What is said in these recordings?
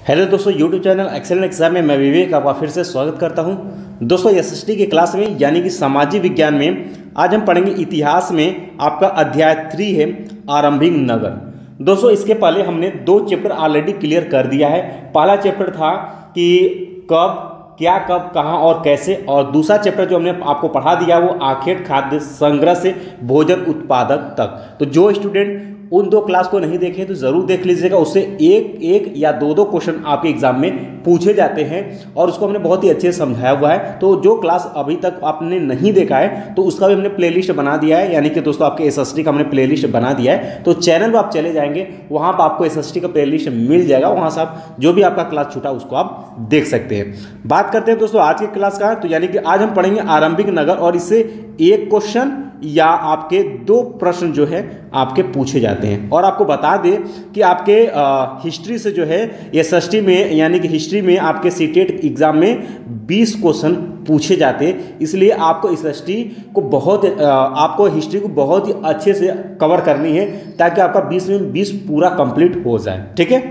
Hello दोस्तों, YouTube channel excellent exam में मैं विवेक आपका फिर से स्वागत करता हूं। दोस्तों एसएसटी की क्लास में यानी कि सामाजिक विज्ञान में आज हम पढ़ेंगे इतिहास में आपका अध्याय 3 है आरंभिक नगर। दोस्तों इसके पहले हमने 2 चैप्टर ऑलरेडी क्लियर कर दिया है। पहला चैप्टर था कि कब, क्या, कब, कहाँ और कैसे, और दूसरा चैप्टर जो हमने आपको पढ़ा दिया वो आखेट खाद्य संग्रह से भोजन उत्पादक तक। तो जो स्टूडेंट उन 2 क्लास को नहीं देखे तो जरूर देख लीजिएगा, उससे एक या दो क्वेश्चन आपके एग्जाम में पूछे जाते हैं और उसको हमने बहुत ही अच्छे से समझाया हुआ है। तो जो क्लास अभी तक आपने नहीं देखा है तो उसका भी हमने प्लेलिस्ट बना दिया है, यानी कि दोस्तों आपके एसएसटी का हमने प्लेलिस्ट बना दिया है। तो चैनल पर आप चले जाएंगे, वहाँ पर आपको एसएसटी का प्लेलिस्ट मिल जाएगा, वहाँ से आप जो भी आपका क्लास छूटा उसको आप देख सकते हैं। बात करते हैं दोस्तों आज की क्लास का, तो यानी कि आज हम पढ़ेंगे आरंभिक नगर और इससे एक क्वेश्चन या आपके 2 प्रश्न जो है आपके पूछे जाते हैं। और आपको बता दें कि आपके हिस्ट्री से जो है एसएसटी में यानी कि हिस्ट्री में आपके सीटेट एग्जाम में 20 क्वेश्चन पूछे जाते हैं, इसलिए आपको एसएसटी को आपको हिस्ट्री को बहुत ही अच्छे से कवर करनी है ताकि आपका 20 में 20 पूरा कंप्लीट हो जाए। ठीक है,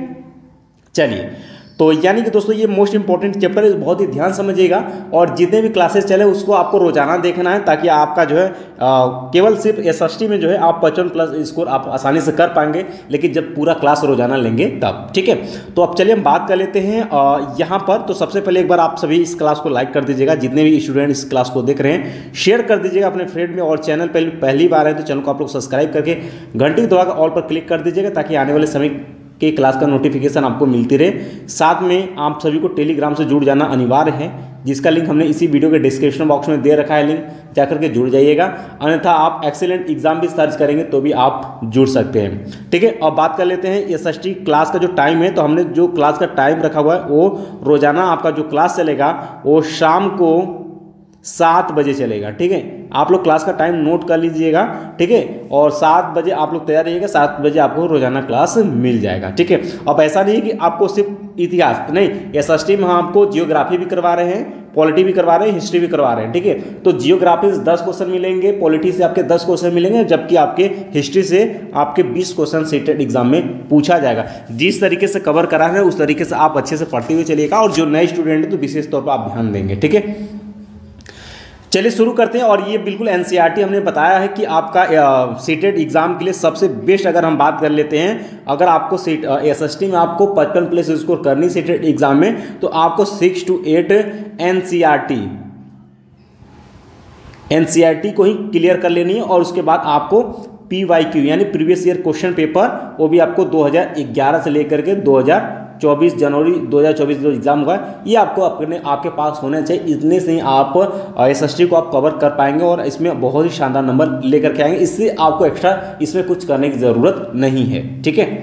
चलिए। तो यानी कि दोस्तों ये मोस्ट इंपॉर्टेंट चैप्टर है, बहुत ही ध्यान समझिएगा और जितने भी क्लासेस चले उसको आपको रोजाना देखना है ताकि आपका जो है केवल सिर्फ एसएसटी में जो है आप 55+ स्कोर आप आसानी से कर पाएंगे, लेकिन जब पूरा क्लास रोजाना लेंगे तब। ठीक है, तो अब चलिए हम बात कर लेते हैं यहाँ पर। तो सबसे पहले एक बार आप सभी इस क्लास को लाइक कर दीजिएगा, जितने भी स्टूडेंट इस क्लास को देख रहे हैं शेयर कर दीजिएगा अपने फ्रेंड में, और चैनल पर पहली बार है तो चैनल को आप लोग सब्सक्राइब करके घंटी दबाकर ऑल पर क्लिक कर दीजिएगा ताकि आने वाले समय कि क्लास का नोटिफिकेशन आपको मिलती रहे। साथ में आप सभी को टेलीग्राम से जुड़ जाना अनिवार्य है, जिसका लिंक हमने इसी वीडियो के डिस्क्रिप्शन बॉक्स में दे रखा है, लिंक जाकर के जुड़ जाइएगा। अन्यथा आप एक्सेलेंट एग्जाम भी सर्च करेंगे तो भी आप जुड़ सकते हैं। ठीक है, अब बात कर लेते हैं एसएसटी क्लास का जो टाइम है। तो हमने जो क्लास का टाइम रखा हुआ है वो रोजाना आपका जो क्लास चलेगा वो शाम को 7 बजे चलेगा। ठीक है, आप लोग क्लास का टाइम नोट कर लीजिएगा। ठीक है, और 7 बजे आप लोग तैयार रहिएगा, 7 बजे आपको रोजाना क्लास मिल जाएगा। ठीक है, अब ऐसा नहीं है कि आपको सिर्फ इतिहास नहीं, एसएसटी में हम आपको जियोग्राफी भी करवा रहे हैं, पॉलिटी भी करवा रहे हैं, हिस्ट्री भी करवा रहे हैं। ठीक है, तो जियोग्राफी से 10 क्वेश्चन मिलेंगे, पॉलिटी से आपके 10 क्वेश्चन मिलेंगे, जबकि आपके हिस्ट्री से आपके 20 क्वेश्चन सीटेट एग्जाम में पूछा जाएगा। जिस तरीके से कवर करा है उस तरीके से आप अच्छे से पढ़ते हुए चलिएगा, और जो नए स्टूडेंट है तो विशेष तौर पर आप ध्यान देंगे। ठीक है, चलिए शुरू करते हैं। और ये बिल्कुल एनसीईआरटी हमने बताया है कि आपका सीटेट एग्जाम के लिए सबसे बेस्ट, अगर हम बात कर लेते हैं, अगर आपको एसएसटी में आपको 55+ स्कोर करनी सीटेट एग्जाम में तो आपको 6 to 8 एनसीईआरटी को ही क्लियर कर लेनी है। और उसके बाद आपको PYQ यानी प्रीवियस ईयर क्वेश्चन पेपर, वो भी आपको 2011 से लेकर के 2024 जनवरी 2024 जो एग्जाम होगा ये आपको आपके पास होने चाहिए। इतने से ही आप एसएसटी को आप कवर कर पाएंगे और इसमें बहुत ही शानदार नंबर लेकर के आएंगे। इससे आपको एक्स्ट्रा इसमें कुछ करने की ज़रूरत नहीं है। ठीक है,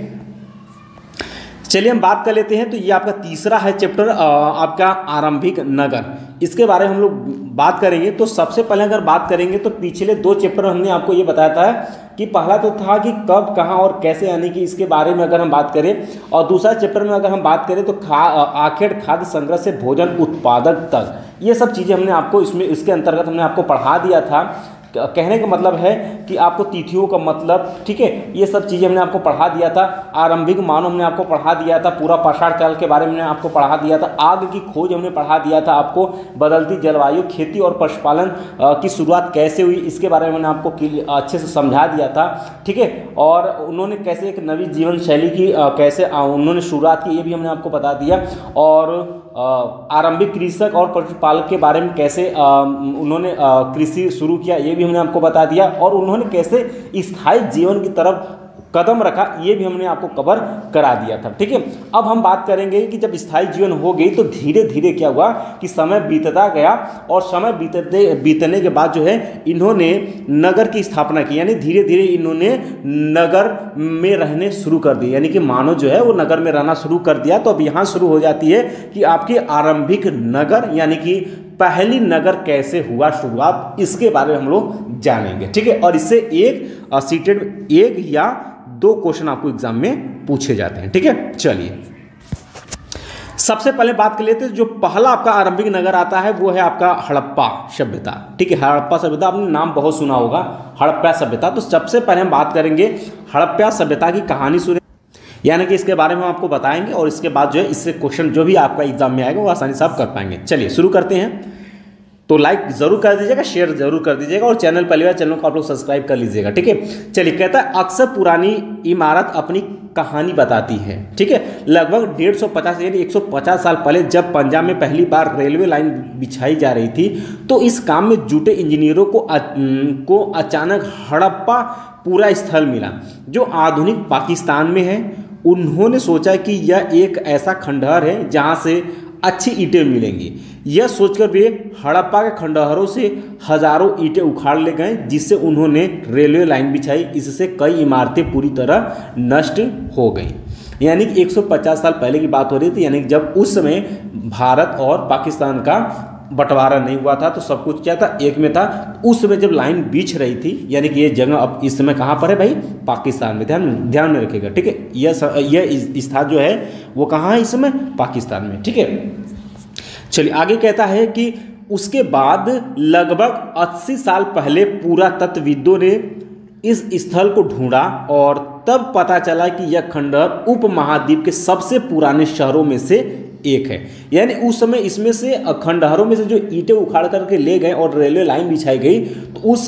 चलिए हम बात कर लेते हैं। तो ये आपका तीसरा है चैप्टर आपका आरंभिक नगर, इसके बारे में हम लोग बात करेंगे। तो सबसे पहले अगर बात करेंगे तो पिछले 2 चैप्टर हमने आपको ये बताया था कि पहला तो था कि कब, कहाँ और कैसे, यानी कि इसके बारे में अगर हम बात करें, और दूसरा चैप्टर में अगर हम बात करें तो आखेट खाद्य संग्रह से भोजन उत्पादक तक, ये सब चीज़ें हमने आपको इसके अंतर्गत हमने आपको पढ़ा दिया था। कहने का मतलब है कि आपको तिथियों का मतलब, ठीक है, ये सब चीज़ें हमने आपको पढ़ा दिया था। आरंभिक मानव हमने आपको पढ़ा दिया था, पूरा पाषाण काल के बारे में हमने आपको पढ़ा दिया था, आग की खोज हमने पढ़ा दिया था आपको, बदलती जलवायु, खेती और पशुपालन की शुरुआत कैसे हुई इसके बारे में मैंने आपको अच्छे से समझा दिया था। ठीक है, और उन्होंने कैसे एक नवी जीवन शैली की कैसे उन्होंने शुरुआत की ये भी हमने आपको बता दिया। और आरंभिक कृषक और पशुपालक के बारे में कैसे उन्होंने कृषि शुरू किया ये भी हमने आपको बता दिया, और उन्होंने कैसे स्थायी जीवन की तरफ कदम रखा ये भी हमने आपको कवर करा दिया था। ठीक है, अब हम बात करेंगे कि जब स्थायी जीवन हो गई तो धीरे धीरे क्या हुआ कि समय बीतता गया, और समय बीतने के बाद जो है इन्होंने नगर की स्थापना की, यानी धीरे धीरे इन्होंने नगर में रहने शुरू कर दिए, यानी कि मानव जो है वो नगर में रहना शुरू कर दिया। तो अब यहाँ शुरू हो जाती है कि आपकी आरंभिक नगर, यानी कि पहली नगर कैसे हुआ शुरुआत, इसके बारे में हम लोग जानेंगे। ठीक है, और इससे एक सीटेड 1 या 2 क्वेश्चन आपको एग्जाम में पूछे जाते हैं। ठीक है, चलिए सबसे पहले बात कर लेते हैं। जो पहला आपका आरंभिक नगर आता है वो है आपका हड़प्पा सभ्यता। ठीक है, हड़प्पा सभ्यता आपने नाम बहुत सुना होगा, हड़प्पा सभ्यता। तो सबसे पहले हम बात करेंगे हड़प्पा सभ्यता की कहानी सुने। यानी कि इसके बारे में हम आपको बताएंगे और इसके बाद जो है इससे क्वेश्चन जो भी आपका एग्जाम में आएगा वो आसानी से आप कर पाएंगे। चलिए शुरू करते हैं। तो लाइक जरूर कर दीजिएगा, शेयर जरूर कर दीजिएगा और चैनल पहली बार चैनल को आप लोग सब्सक्राइब कर लीजिएगा, ठीक है। चलिए, कहता है अक्सर पुरानी इमारत अपनी कहानी बताती है, ठीक है। लगभग 150 यानी 150 साल पहले जब पंजाब में पहली बार रेलवे लाइन बिछाई जा रही थी तो इस काम में जुटे इंजीनियरों को अचानक हड़प्पा पूरा स्थल मिला जो आधुनिक पाकिस्तान में है। उन्होंने सोचा कि यह एक ऐसा खंडहर है जहाँ से अच्छी ईंटें मिलेंगी। यह सोचकर वे हड़प्पा के खंडहरों से हजारों ईंटें उखाड़ ले गए, जिससे उन्होंने रेलवे लाइन बिछाई। इससे कई इमारतें पूरी तरह नष्ट हो गईं। यानी कि 150 साल पहले की बात हो रही थी, यानी कि जब उस समय भारत और पाकिस्तान का बंटवारा नहीं हुआ था तो सब कुछ क्या था, एक में था। उस समय जब लाइन बिछ रही थी, यानी कि ये जगह अब इस समय कहाँ पर है भाई, पाकिस्तान में। ध्यान में रखिएगा, ठीक है। यह स्थान जो है वो कहाँ है इस समय, पाकिस्तान में, ठीक है। चलिए आगे कहता है कि उसके बाद लगभग 80 साल पहले पुरातत्वविदों ने इस स्थल को ढूंढा और तब पता चला कि यह खंडहर उपमहाद्वीप के सबसे पुराने शहरों में से एक है। यानी उस समय इसमें से खंडहरों में से जो ईंटें उखाड़ करके ले गए और रेलवे लाइन बिछाई गई, तो उस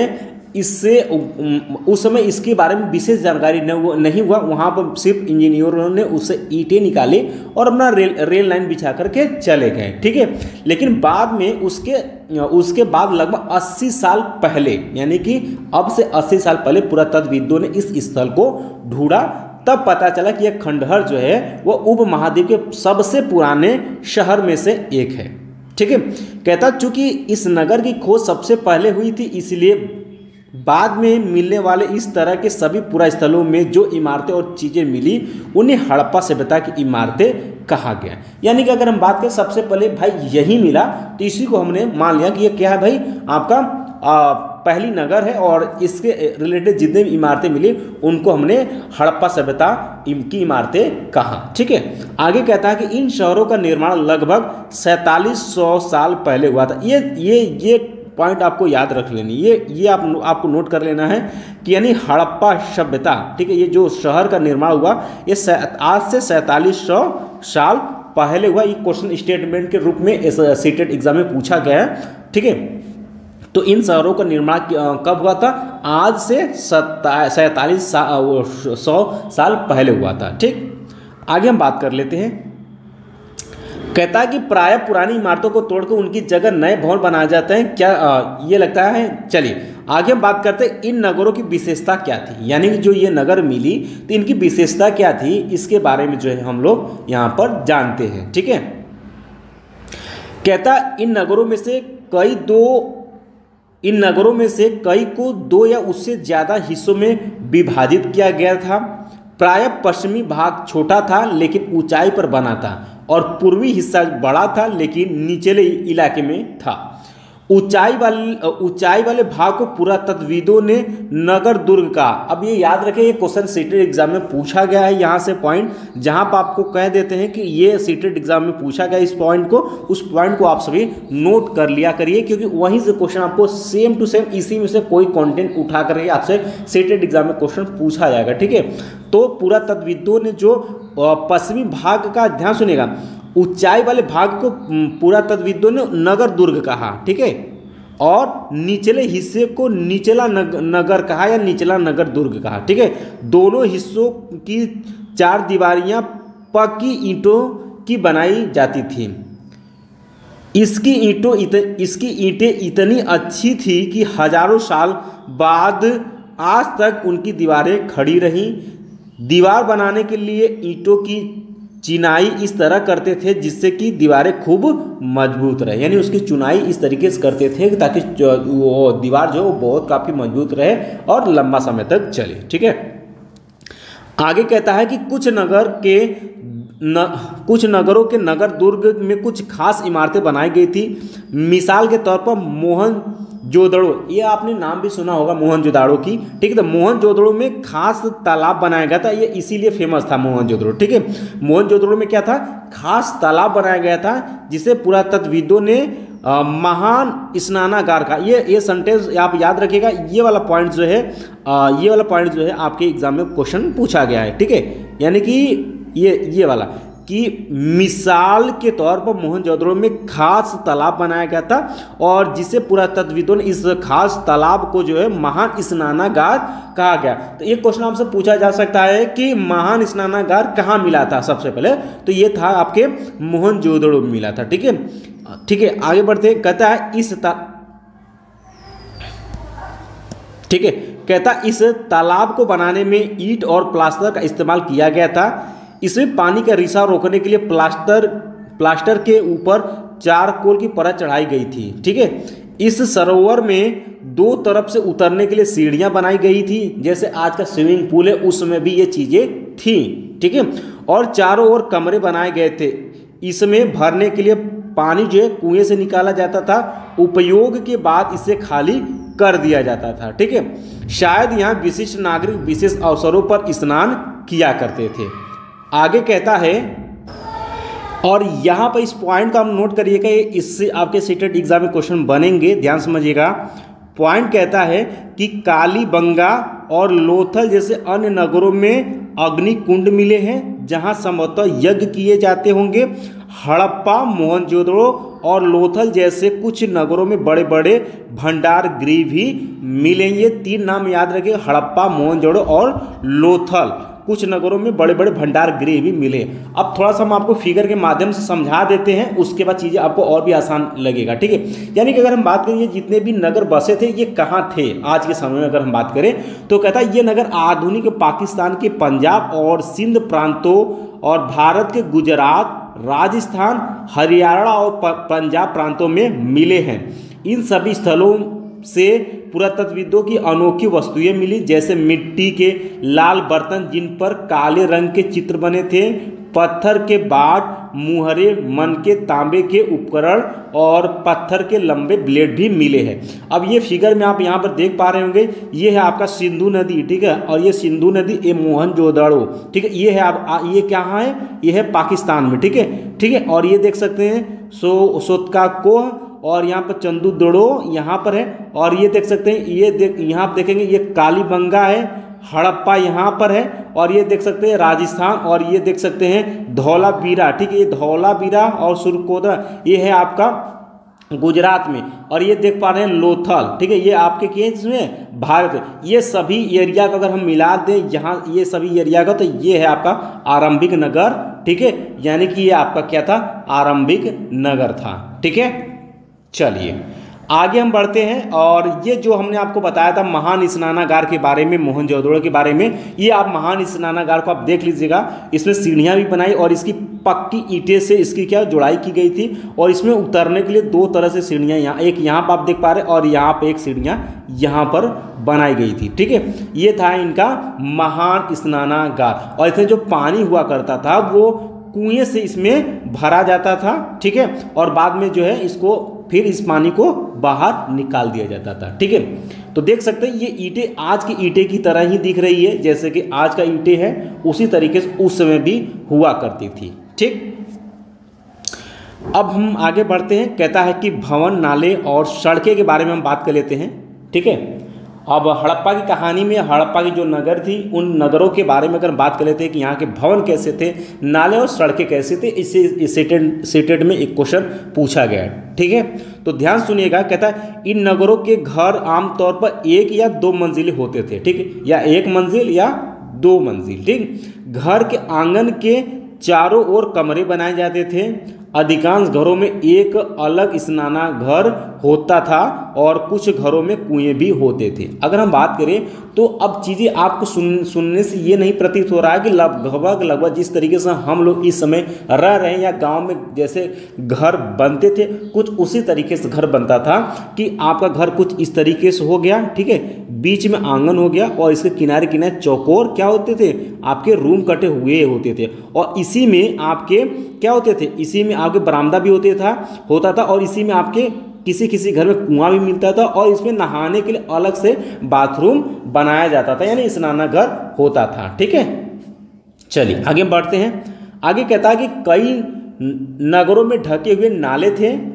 समय इसके बारे में विशेष जानकारी नहीं हुआ। वहाँ पर सिर्फ इंजीनियरों ने उससे ईंटें निकाली और अपना रेल लाइन बिछा करके चले गए, ठीक है। लेकिन बाद में उसके बाद लगभग 80 साल पहले, यानी कि अब से 80 साल पहले पुरातत्वविदों ने इस स्थल को ढूंढा। तब पता चला कि यह खंडहर जो है वो उपमहाद्वीप के सबसे पुराने शहर में से एक है, ठीक है। कहता चूंकि इस नगर की खोज सबसे पहले हुई थी, इसलिए बाद में मिलने वाले इस तरह के सभी पुरा स्थलों में जो इमारतें और चीज़ें मिली उन्हें हड़प्पा सभ्यता की इमारतें कहा गया। यानी कि अगर हम बात करें सबसे पहले भाई यही मिला, तो इसी को हमने मान लिया कि ये क्या है भाई, आपका पहली नगर है और इसके रिलेटेड जितने भी इमारतें मिली उनको हमने हड़प्पा सभ्यता की इमारतें कहा, ठीक है। आगे कहता है कि इन शहरों का निर्माण लगभग 4700 साल पहले हुआ था। ये पॉइंट आपको याद रख लेनी, ये आपको नोट कर लेना है कि यानी हड़प्पा सभ्यता, ठीक है, ये जो शहर का निर्माण हुआ ये आज से 4700 साल पहले हुआ। ये क्वेश्चन स्टेटमेंट के रूप में सीटेट एग्जाम में पूछा गया है, ठीक है। तो इन शहरों का निर्माण कब हुआ था, आज से 4700 साल पहले हुआ था, ठीक। आगे हम बात कर लेते हैं। कहता है कि प्रायः पुरानी इमारतों को तोड़कर उनकी जगह नए भवन बनाए जाते हैं, क्या ये लगता है। चलिए आगे हम बात करते हैं इन नगरों की विशेषता क्या थी, यानी कि जो ये नगर मिली तो इनकी विशेषता क्या थी, इसके बारे में जो है हम लोग यहाँ पर जानते हैं, ठीक है। कहता इन नगरों में से कई को 2 या उससे ज़्यादा हिस्सों में विभाजित किया गया था। प्रायः पश्चिमी भाग छोटा था लेकिन ऊंचाई पर बना था और पूर्वी हिस्सा बड़ा था लेकिन निचले इलाके में था। ऊंचाई वाले भाग को पुरातत्वविदों ने नगर दुर्ग का, अब ये याद रखें ये क्वेश्चन सीटेट एग्जाम में पूछा गया है। यहाँ से पॉइंट जहाँ पर आपको कह देते हैं कि ये सीटेट एग्जाम में पूछा गया, इस पॉइंट को, उस पॉइंट को आप सभी नोट कर लिया करिए, क्योंकि वहीं से क्वेश्चन आपको सेम टू सेम इसी में से कोई कंटेंट उठा करके आपसे सीटेट एग्जाम में क्वेश्चन पूछा जाएगा, ठीक है। तो पुरातत्वविदों ने जो पश्चिमी भाग का, ध्यान सुनिएगा, ऊंचाई वाले भाग को पुरातत्वविदों ने नगर दुर्ग कहा, ठीक है, और निचले हिस्से को निचला नगर कहा या निचला नगर दुर्ग कहा, ठीक है। दोनों हिस्सों की 4 दीवारियां पक्की ईंटों की बनाई जाती थी। इसकी ईंटें इतनी अच्छी थी कि हजारों साल बाद आज तक उनकी दीवारें खड़ी रहीं। दीवार बनाने के लिए ईंटों की चिनाई इस तरह करते थे जिससे कि दीवारें खूब मजबूत रहे, यानी उसकी चुनाई इस तरीके से करते थे ताकि वो दीवार जो वो बहुत काफ़ी मजबूत रहे और लंबा समय तक चले, ठीक है। आगे कहता है कि कुछ नगरों के नगर दुर्ग में कुछ खास इमारतें बनाई गई थी। मिसाल के तौर पर मोहनजोदड़ो, ये आपने नाम भी सुना होगा मोहनजोदड़ो की, ठीक है। तो मोहनजोदड़ो में खास तालाब बनाया गया था, ये इसीलिए फेमस था मोहनजोदड़ो, ठीक है। मोहनजोदड़ो में क्या था, खास तालाब बनाया गया था जिसे पुरातत्वविदों ने महान स्नानागार का, ये सेंटेंस आप याद रखिएगा। ये वाला पॉइंट जो है आपके एग्जाम में क्वेश्चन पूछा गया है, ठीक है। यानी कि ये वाला कि मिसाल के तौर पर मोहनजोदड़ो में खास तालाब बनाया गया था और जिसे पुरातत्वविदों ने इस खास तालाब को जो है महान स्नानागार कहा गया। तो ये क्वेश्चन आपसे पूछा जा सकता है कि महान स्नानागार कहाँ मिला था। सबसे पहले तो ये था आपके मोहनजोदड़ो में मिला था, ठीक है। ठीक है, आगे बढ़ते हैं। कहता है इस तालाब को बनाने में ईंट और प्लास्टर का इस्तेमाल किया गया था। इसमें पानी का रिसाव रोकने के लिए प्लास्टर के ऊपर चारकोल की परत चढ़ाई गई थी, ठीक है। इस सरोवर में दो तरफ से उतरने के लिए सीढ़ियां बनाई गई थी, जैसे आज का स्विमिंग पूल है, उस समय भी ये चीजें थी, ठीक है। और चारों ओर कमरे बनाए गए थे। इसमें भरने के लिए पानी जो है कुएं से निकाला जाता था, उपयोग के बाद इसे खाली कर दिया जाता था, ठीक है। शायद यहाँ विशिष्ट नागरिक विशेष अवसरों पर स्नान किया करते थे। आगे कहता है, और यहाँ पर इस पॉइंट का हम नोट करिएगा, इससे आपके सीटेट एग्जाम में क्वेश्चन बनेंगे, ध्यान समझिएगा। पॉइंट कहता है कि कालीबंगा और लोथल जैसे अन्य नगरों में अग्नि कुंड मिले हैं जहाँ संभवतः यज्ञ किए जाते होंगे। हड़प्पा, मोहनजोदड़ो और लोथल जैसे कुछ नगरों में बड़े बड़े भंडार गृह भी मिलेंगे। तीन नाम याद रखिए, हड़प्पा, मोहनजोदड़ो और लोथल। कुछ नगरों में बड़े बड़े भंडार गृह भी मिले। अब थोड़ा सा हम आपको फिगर के माध्यम से समझा देते हैं, उसके बाद चीज़ें आपको और भी आसान लगेगा, ठीक है। यानी कि अगर हम बात करें ये जितने भी नगर बसे थे ये कहाँ थे आज के समय में, अगर हम बात करें तो कहता है ये नगर आधुनिक पाकिस्तान के पंजाब और सिंध प्रांतों और भारत के गुजरात, राजस्थान, हरियाणा और पंजाब प्रांतों में मिले हैं। इन सभी स्थलों से पुरातत्वविदों की अनोखी वस्तुएं मिली, जैसे मिट्टी के लाल बर्तन जिन पर काले रंग के चित्र बने थे, पत्थर के बाट, मुहरे, मनके, तांबे के उपकरण और पत्थर के लंबे ब्लेड भी मिले हैं। अब ये फिगर में आप यहाँ पर देख पा रहे होंगे, ये है आपका सिंधु नदी, ठीक है। और ये सिंधु नदी, ये मोहनजोदड़ो, ठीक है। ये है आप ये क्या है, ये है पाकिस्तान में, ठीक है, ठीक है। और ये देख सकते हैं सोतका कोह, और यहाँ पर चंदूदड़ो यहाँ पर है। और ये देख सकते हैं, यहाँ आप देखेंगे ये कालीबंगा है, हड़प्पा यहाँ पर है, और ये देख सकते हैं राजस्थान, और ये देख सकते हैं धौलावीरा, ठीक है। ये धौलावीरा और सुरकोदरा ये है आपका गुजरात में, और ये देख पा रहे हैं लोथल, ठीक है। ये आपके किए इसमें भारत। ये सभी एरिया का अगर हम मिला दें यहाँ, ये सभी एरिया का, तो ये है आपका आरंभिक नगर, ठीक है। यानी कि ये आपका क्या था, आरंभिक नगर था, ठीक है। चलिए आगे हम बढ़ते हैं, और ये जो हमने आपको बताया था महान स्नानागार के बारे में, मोहनजोदड़ो के बारे में, ये आप महान स्नानागार को आप देख लीजिएगा। इसमें सीढ़ियाँ भी बनाई और इसकी पक्की ईंटें से इसकी क्या जुड़ाई की गई थी, और इसमें उतरने के लिए दो तरह से सीढ़ियाँ, यहाँ एक यहाँ पर आप देख पा रहे हैं, और यहाँ पर एक सीढ़ियाँ यहाँ पर बनाई गई थी, ठीक है। ये था इनका महान स्नानागार, और इसमें जो पानी हुआ करता था वो कुएं से इसमें भरा जाता था, ठीक है। और बाद में जो है इसको फिर इस पानी को बाहर निकाल दिया जाता था, ठीक है। तो देख सकते हैं ये ईंटें आज की ईंटें की तरह ही दिख रही है, जैसे कि आज का ईंटें हैं उसी तरीके से उस समय भी हुआ करती थी, ठीक। अब हम आगे बढ़ते हैं। कहता है कि भवन, नाले और सड़कें के बारे में हम बात कर लेते हैं, ठीक है। अब हड़प्पा की कहानी में हड़प्पा की जो नगर थी उन नगरों के बारे में अगर बात कर लेते हैं कि यहाँ के भवन कैसे थे, नाले और सड़कें कैसे थे, इससे सेटेड में एक क्वेश्चन पूछा गया है, ठीक है। तो ध्यान सुनिएगा। कहता है इन नगरों के घर आमतौर पर एक या दो मंजिले होते थे, ठीक है, या एक मंजिल या दो मंजिल, ठीक। घर के आंगन के चारों ओर कमरे बनाए जाते थे। अधिकांश घरों में एक अलग स्नानाघर होता था और कुछ घरों में कुएं भी होते थे। अगर हम बात करें तो अब चीज़ें आपको सुनने से ये नहीं प्रतीत हो रहा है कि लगभग जिस तरीके से हम लोग इस समय रह रहे हैं या गांव में जैसे घर बनते थे कुछ उसी तरीके से घर बनता था कि आपका घर कुछ इस तरीके से हो गया, ठीक है। बीच में आंगन हो गया और इसके किनारे किनारे चौकोर क्या होते थे, आपके रूम कटे हुए होते थे, और इसी में आपके क्या होते थे, इसी में आपके बरामदा भी होता था और इसी में आपके किसी घर में कुआं भी मिलता था और इसमें नहाने के लिए अलग से बाथरूम बनाया जाता था, यानी स्नानागार होता था, ठीक है। चलिए आगे बढ़ते हैं। आगे कहता है कि कई नगरों में ढके हुए नाले थे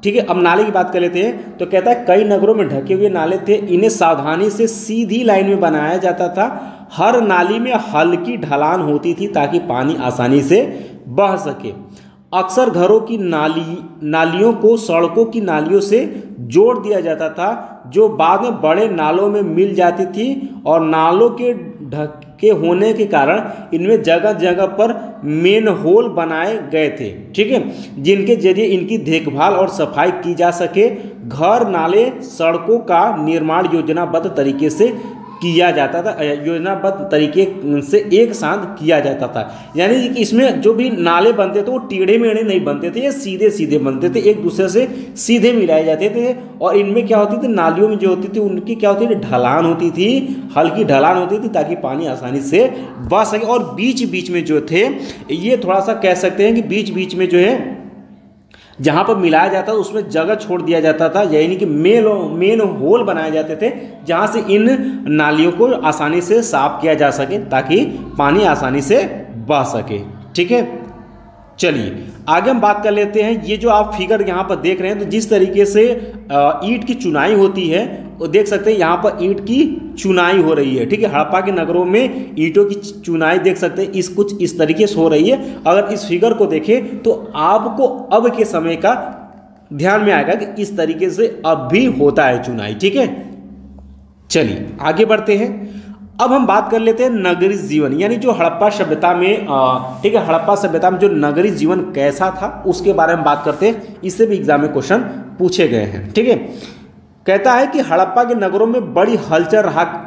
ठीक है। अब नाले की बात कर लेते हैं। तो कहता है कई नगरों में ढके हुए नाले थे, इन्हें सावधानी से सीधी लाइन में बनाया जाता था। हर नाली में हल्की ढलान होती थी ताकि पानी आसानी से बह सके। अक्सर घरों की नालियों को सड़कों की नालियों से जोड़ दिया जाता था, जो बाद में बड़े नालों में मिल जाती थी, और नालों के ढके होने के कारण इनमें जगह जगह पर मेन होल बनाए गए थे, ठीक है, जिनके जरिए इनकी देखभाल और सफाई की जा सके। घर, नाले, सड़कों का निर्माण योजनाबद्ध तरीके से किया जाता था, योजनाबद्ध तरीके से एक साथ किया जाता था। यानी कि इसमें जो भी नाले बनते थे वो टेढ़े मेढ़े नहीं बनते थे, ये सीधे सीधे बनते थे, एक दूसरे से सीधे मिलाए जाते थे। और इनमें क्या होती थी, नालियों में जो होती थी उनकी क्या होती थी, ढलान होती थी, हल्की ढलान होती थी ताकि पानी आसानी से बह सके। और बीच बीच में जो थे, ये थोड़ा सा कह सकते हैं कि बीच बीच में जो है जहाँ पर मिलाया जाता था उसमें जगह छोड़ दिया जाता था, यानी कि मेन होल बनाए जाते थे जहाँ से इन नालियों को आसानी से साफ किया जा सके ताकि पानी आसानी से बह सके, ठीक है। चलिए आगे हम बात कर लेते हैं। ये जो आप फिगर यहाँ पर देख रहे हैं, तो जिस तरीके से ईंट की चुनाई होती है वो देख सकते हैं, यहाँ पर ईंट की चुनाई हो रही है, ठीक है। हड़प्पा के नगरों में ईंटों की चुनाई देख सकते हैं, कुछ इस तरीके से हो रही है। अगर इस फिगर को देखें तो आपको अब के समय का ध्यान में आएगा कि इस तरीके से अब भी होता है चुनाई, ठीक है। चलिए आगे बढ़ते हैं। अब हम बात कर लेते हैं नगरीय जीवन, यानी जो हड़प्पा सभ्यता में, ठीक है, हड़प्पा सभ्यता में जो नगरीय जीवन कैसा था उसके बारे में बात करते हैं। इससे भी एग्जाम में क्वेश्चन पूछे गए हैं, ठीक है। कहता है कि हड़प्पा के नगरों में बड़ी हलचल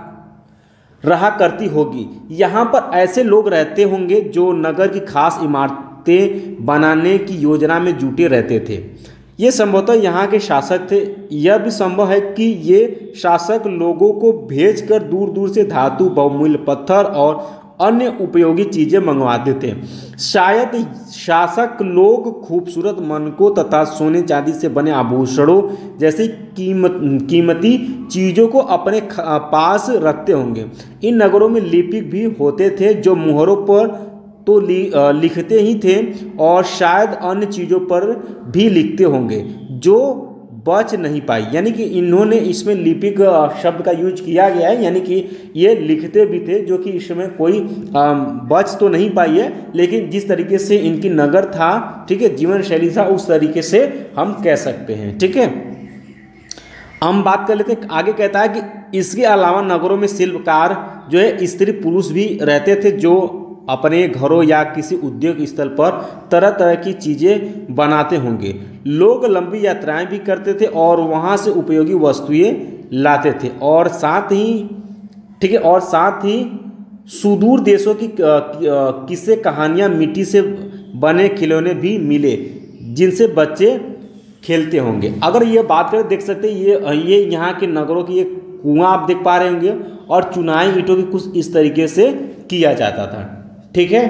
रहा करती होगी। यहाँ पर ऐसे लोग रहते होंगे जो नगर की खास इमारतें बनाने की योजना में जुटे रहते थे। ये संभवतः यहाँ के शासक थे। यह भी संभव है कि ये शासक लोगों को भेजकर दूर दूर से धातु, बहुमूल्य पत्थर और अन्य उपयोगी चीज़ें मंगवाते थे। शायद शासक लोग खूबसूरत मनकों तथा सोने चांदी से बने आभूषणों जैसी कीमती चीज़ों को अपने पास रखते होंगे। इन नगरों में लिपिक भी होते थे जो मुहरों पर तो लिखते ही थे और शायद अन्य चीज़ों पर भी लिखते होंगे जो बच नहीं पाई। यानी कि इन्होंने इसमें लिपिक शब्द का यूज किया गया है, यानी कि ये लिखते भी थे जो कि इसमें कोई बच तो नहीं पाई है, लेकिन जिस तरीके से इनकी नगर था, ठीक है, जीवन शैली था, उस तरीके से हम कह सकते हैं, ठीक है। हम बात कर लेते हैं आगे। कहता है कि इसके अलावा नगरों में शिल्पकार जो है स्त्री पुरुष भी रहते थे जो अपने घरों या किसी उद्योग स्थल पर तरह तरह की चीज़ें बनाते होंगे। लोग लंबी यात्राएं भी करते थे और वहां से उपयोगी वस्तुएं लाते थे, और साथ ही, ठीक है, और साथ ही सुदूर देशों की किस्से कहानियां, मिट्टी से बने खिलौने भी मिले जिनसे बच्चे खेलते होंगे। अगर ये बात करें, देख सकते हैं ये यहाँ के नगरों की एक कुआं आप देख पा रहे होंगे, और चुनाई ईंटों की कुछ इस तरीके से किया जाता था, ठीक है।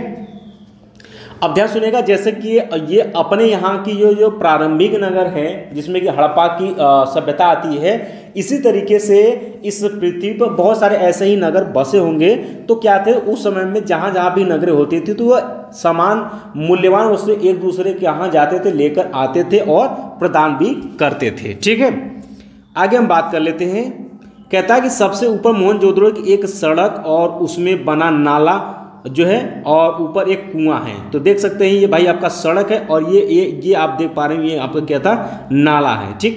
अब ध्यान सुनिएगा, जैसे कि ये अपने यहाँ की जो प्रारंभिक नगर है जिसमें कि हड़प्पा की सभ्यता आती है, इसी तरीके से इस पृथ्वी पर बहुत सारे ऐसे ही नगर बसे होंगे। तो क्या थे उस समय में, जहाँ जहाँ भी नगरें होती थी तो वह समान मूल्यवान वस्तु एक दूसरे के यहाँ जाते थे, लेकर आते थे और प्रदान भी करते थे, ठीक है। आगे हम बात कर लेते हैं। कहता है कि सबसे ऊपर मोहनजोदड़ो की एक सड़क और उसमें बना नाला जो है, और ऊपर एक कुआं है। तो देख सकते हैं ये भाई आपका सड़क है, और ये आप देख पा रहे हैं ये आपका क्या था, नाला है, ठीक।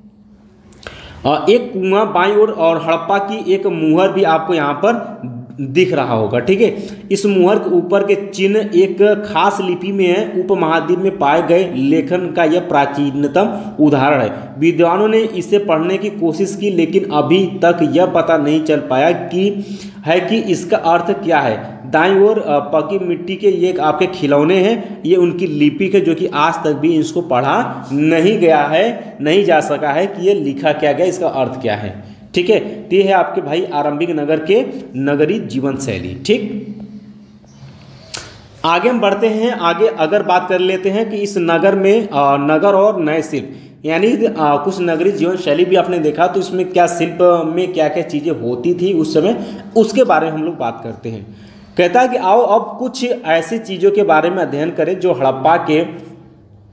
एक कुआं बाईं ओर, और हड़प्पा की एक मुहर भी आपको यहाँ पर दिख रहा होगा, ठीक है। इस मुहर के ऊपर के चिन्ह एक खास लिपि में है। उपमहाद्वीप में पाए गए लेखन का यह प्राचीनतम उदाहरण है। विद्वानों ने इसे पढ़ने की कोशिश की, लेकिन अभी तक यह पता नहीं चल पाया कि इसका अर्थ क्या है। दाईं ओर पकी मिट्टी के ये आपके खिलौने हैं, ये उनकी लिपि है जो कि आज तक भी इसको पढ़ा नहीं गया है, नहीं जा सका है कि ये लिखा क्या गया, इसका अर्थ क्या है, ठीक है। तो ये है आपके भाई आरंभिक नगर के नगरीय जीवन शैली, ठीक। आगे हम बढ़ते हैं। आगे अगर बात कर लेते हैं कि इस नगर में नगर और नए शिल्प, यानी कुछ नगरीय जीवन शैली भी आपने देखा, तो इसमें क्या शिल्प में क्या क्या चीज़ें होती थी उस समय, उसके बारे में हम लोग बात करते हैं। कहता है कि आओ अब कुछ ऐसी चीज़ों के बारे में अध्ययन करें जो हड़प्पा के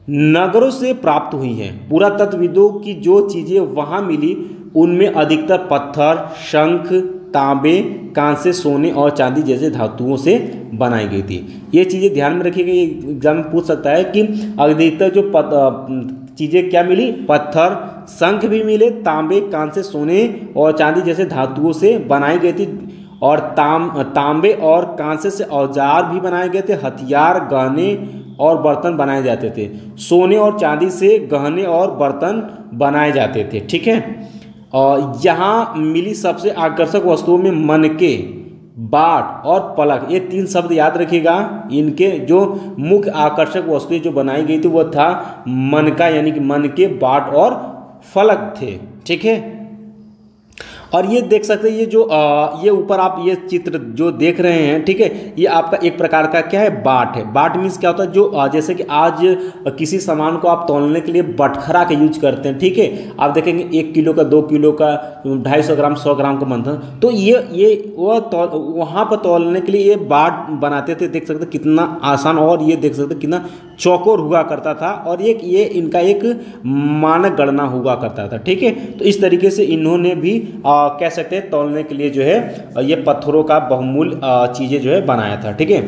नगरों से प्राप्त हुई हैं। पुरातत्वविदों की जो चीज़ें वहाँ मिली उनमें अधिकतर पत्थर, शंख, तांबे, कांसे, सोने और चांदी जैसे धातुओं से बनाई गई थी। ये चीज़ें ध्यान में रखिएगा, ये एग्जाम में पूछ सकता है कि अधिकतर जो चीज़ें क्या मिली, पत्थर, शंख भी मिले, तांबे, कांसे, सोने और चांदी जैसे धातुओं से बनाई गई थी। और तांबे और कांसे से औजार भी बनाए गए थे, हथियार, गहने और बर्तन बनाए जाते थे। सोने और चांदी से गहने और बर्तन बनाए जाते थे। ठीक है, और यहाँ मिली सबसे आकर्षक वस्तुओं में मनके, बाट और पलक, ये 3 शब्द याद रखिएगा। इनके जो मुख्य आकर्षक वस्तुएं जो बनाई गई थी वो था मनका, यानी कि मनके, बाट और फलक थे। ठीक है, और ये देख सकते हैं, ये जो ये ऊपर आप ये चित्र जो देख रहे हैं, ठीक है, ये आपका एक प्रकार का क्या है, बाट है। बाट मीन्स क्या होता है, जो जैसे कि आज किसी सामान को आप तौलने के लिए बटखरा का यूज करते हैं। ठीक है, आप देखेंगे 1 किलो का, 2 किलो का, 250 ग्राम, 100 ग्राम का मंथन, तो ये वो वहाँ पर तौलने के लिए ये बाट बनाते थे। देख सकते कितना आसान, और ये देख सकते कितना चौकोर हुआ करता था, और ये इनका एक मानक गणना हुआ करता था। ठीक है, तो इस तरीके से इन्होंने भी कह सकते हैं तौलने के लिए जो है ये पत्थरों का बहुमूल्य चीजें जो है बनाया था। ठीक है,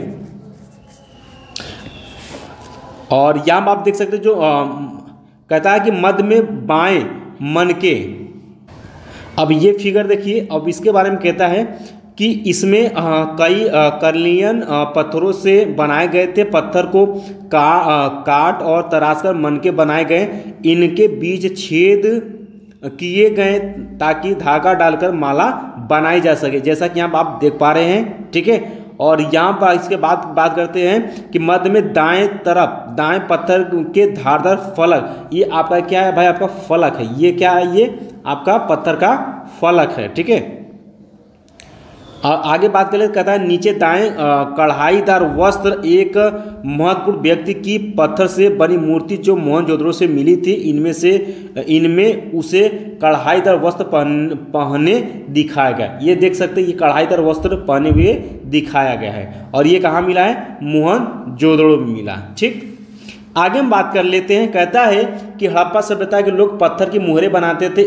और यहाँ आप देख सकते हैं जो कहता है कि मध्य में बाएं मनके। अब ये फिगर देखिए, अब इसके बारे में कहता है कि इसमें कई कर्लियन पत्थरों से बनाए गए थे। पत्थर को काट और तराश कर मनके बनाए गए, इनके बीच छेद किए गए ताकि धागा डालकर माला बनाई जा सके, जैसा कि यहाँ आप देख पा रहे हैं। ठीक है, और यहाँ पर इसके बाद बात करते हैं कि मध्य में दाएं तरफ दाएं पत्थर के धारदार फलक, ये आपका क्या है भाई, आपका फलक है। ये क्या है, ये आपका पत्थर का फलक है। ठीक है, आगे बात करें, कहता है नीचे दाएं कढ़ाईदार वस्त्र, एक महत्वपूर्ण व्यक्ति की पत्थर से बनी मूर्ति जो मोहनजोदड़ो से मिली थी, इनमें उसे कढ़ाईदार वस्त्र पहने दिखाया गया। ये देख सकते हैं, ये कढ़ाईदार वस्त्र पहने हुए दिखाया गया है, और ये कहाँ मिला है, मोहनजोदड़ो में मिला। ठीक, आगे हम बात कर लेते हैं। कहता है कि हड़प्पा सभ्यता के लोग पत्थर की मुहरें बनाते थे।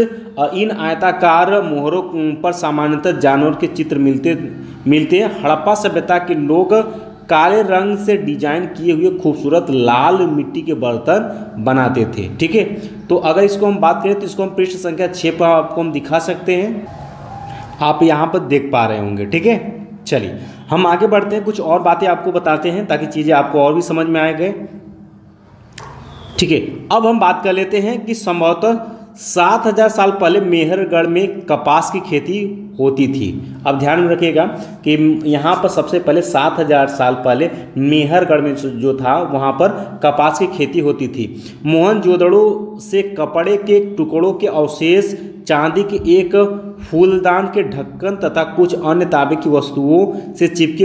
इन आयताकार मुहरों पर सामान्यतः जानवर के चित्र मिलते हैं। हड़प्पा सभ्यता के लोग काले रंग से डिजाइन किए हुए खूबसूरत लाल मिट्टी के बर्तन बनाते थे। ठीक है, तो अगर इसको हम बात करें तो इसको हम पृष्ठ संख्या 6 पर आपको हम दिखा सकते हैं, आप यहाँ पर देख पा रहे होंगे। ठीक है, चलिए हम आगे बढ़ते हैं, कुछ और बातें आपको बताते हैं ताकि चीज़ें आपको और भी समझ में आ गए। ठीक है, अब हम बात कर लेते हैं कि संभवतः 7000 साल पहले मेहरगढ़ में कपास की खेती होती थी। अब ध्यान में रखिएगा कि यहाँ पर सबसे पहले 7000 साल पहले मेहरगढ़ में जो था वहाँ पर कपास की खेती होती थी। मोहनजोदड़ो से कपड़े के टुकड़ों के अवशेष, चांदी के एक फूलदान के ढक्कन तथा कुछ अन्य तांबे की वस्तुओं से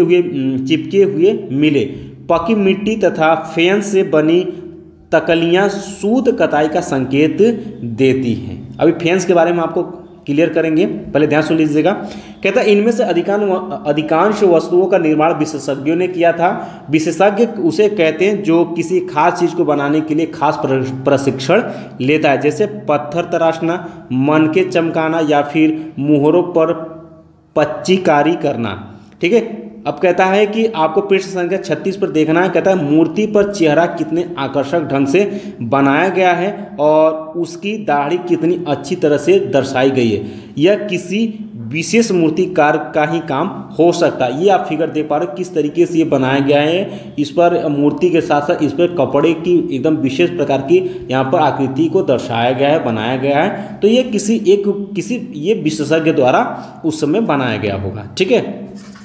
चिपके हुए मिले। पकी मिट्टी तथा फेन से बनी तकलियाँ शुद्ध कताई का संकेत देती हैं। अभी फेंस के बारे में आपको क्लियर करेंगे, पहले ध्यान सुन लीजिएगा। कहता है इनमें से अधिकांश वस्तुओं का निर्माण विशेषज्ञों ने किया था। विशेषज्ञ उसे कहते हैं जो किसी खास चीज़ को बनाने के लिए खास प्रशिक्षण लेता है, जैसे पत्थर तराशना, मनके चमकाना या फिर मुहरों पर पच्चीकारी करना। ठीक है, अब कहता है कि आपको पृष्ठ संख्या 36 पर देखना है। कहता है मूर्ति पर चेहरा कितने आकर्षक ढंग से बनाया गया है और उसकी दाढ़ी कितनी अच्छी तरह से दर्शाई गई है। यह किसी विशेष मूर्तिकार का ही काम हो सकता है। ये आप फिगर देख पा रहे हो किस तरीके से ये बनाया गया है। इस पर मूर्ति के साथ साथ इस पर कपड़े की एकदम विशेष प्रकार की यहाँ पर आकृति को दर्शाया गया है, बनाया गया है। तो ये किसी ये विशेषज्ञ द्वारा उस समय बनाया गया होगा। ठीक है,